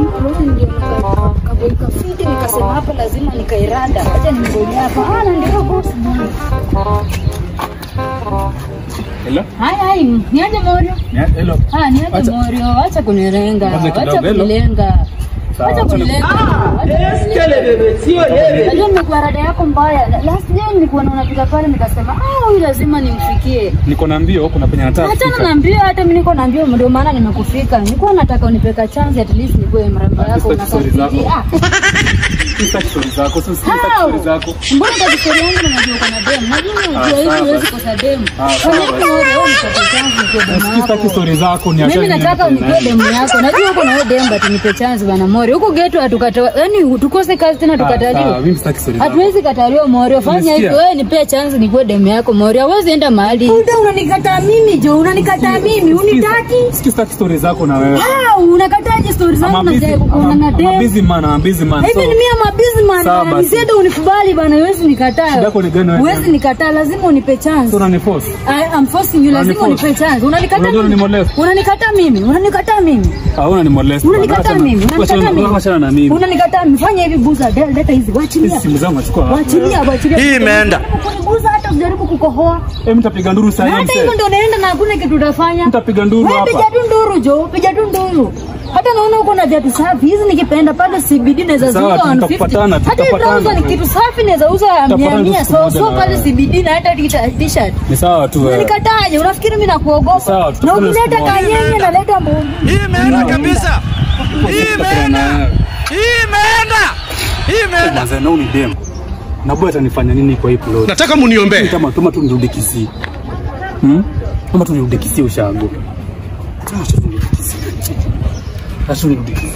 ploti ndio kaboika fiti nikasema hapa lazima nikairanda. Acha ningoje hapa. Ndio boss. Hello? Hai, niaje Morio? Hello. Niaje Morio? Acha kunilenga. Acha kunilenga. Acha kunilenga. Skele bebe, sio yeye. Najua nimekuwa rada yako mbaya. Last day nilikuwa naona pale nikasema, huyu lazima nimfikie. Niko na mbio huko na penye nataka. Acha na mbio, hata mimi niko na mbio ndio maana nimekufika. Nilikuwa nataka unipeka chance at least nikuwe mrembo yako unakafiti. Sitaki story zako, sitaki story zako. Mbona kwa story yangu unajua uko na dem? Najua hiyo huwezi kosa dem. Kwa nini wewe unipeka chance nikuwe dem yako? Sitaki story zako ni acha. Mimi nataka unikuwe dem yako. Najua uko na wewe dem but nipe chance bana Morio. Huko geto hatukata, yani tukose kazi tena tukataliwa. Mimi sitaki story zako. Hatuwezi kataliwa Morio. Fanya hivyo wewe nipe chance nikuwe dem yako Morio. Hawezi enda mahali. Unanikataa mimi Jo, unanikataa mimi, unitaki? Sitaki story zako na wewe. Unakataje story zangu na zako kuna na dem? I'm busy man. Hivi ni mimi am busy man. Nisiende unikubali bana, huwezi nikataa. Shidako ni gani wewe? Huwezi nikataa, lazima unipe chance. So unaniforce. I am forcing you, lazima unipe chance. Unanikataa mimi. Unanikataa mimi. Unanikataa mimi. Unanimolest. Unanikataa mimi. Unanikataa na mimi. Unanikataa mimi. Fanya hivi buza, leta hizi. Wachilia. Simu zangu nachukua. Wachilia. Hii imeenda. Buza hata usijaribu kukohoa. Mtapiga nduru sasa hivi. Hata hivyo ndio naenda na hakuna kitu utafanya. Mtapiga nduru hapa. Piga tu nduru Jo, piga tu nduru. Hata naona uko na viatu safi. Hizi nikipenda pale CBD naweza uza 150. Hata uza ni kitu safi naweza uza 100. So pale CBD na hata t-shirt. Ni sawa tu wewe. Unanikataje? Unafikiri mimi nakuogopa? Na ukileta kanyenye na leta mbongo. Hii imeenda kabisa. Hii imeenda. Mwanzo na uni dem. Na bwana atanifanya nini kwa hii plot? Nataka muniombee. Kama tu nirudi Kisii. Kama tu nirudi Kisii ushago. Acha nirudi Kisii.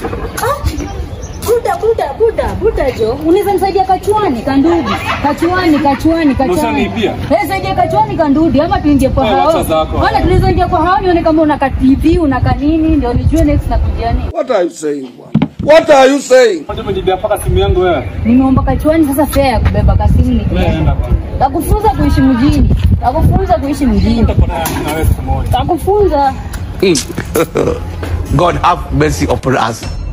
Buda Jo, unaweza nisaidia kachwani kandudi. Kachwani. Unanipia? Saidia kachwani kandudi ama tuingie kwa hao. Wala tunaweza ingia kwa hao nione kama una TV, una kanini ndio nijue next na kujiani. What are you saying bwana? What are you saying? Hadi umejibia paka simu yangu wewe. Nimeomba kachwani sasa fare ya kubeba kasimu ni. Nenda bwana. Takufunza kuishi mjini. Takufunza. God have mercy upon us.